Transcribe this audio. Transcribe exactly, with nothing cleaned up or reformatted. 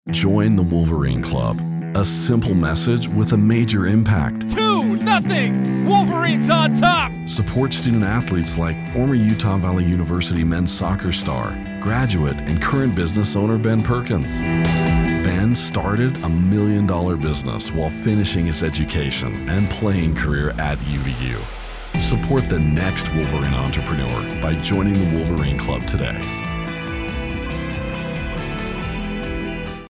Join the Wolverine Club. A simple message with a major impact. Two, nothing! Wolverines on top! Support student athletes like former Utah Valley University men's soccer star, graduate, and current business owner Ben Perkins. Ben started a million dollar business while finishing his education and playing career at U V U. Support the next Wolverine entrepreneur by joining the Wolverine Club today.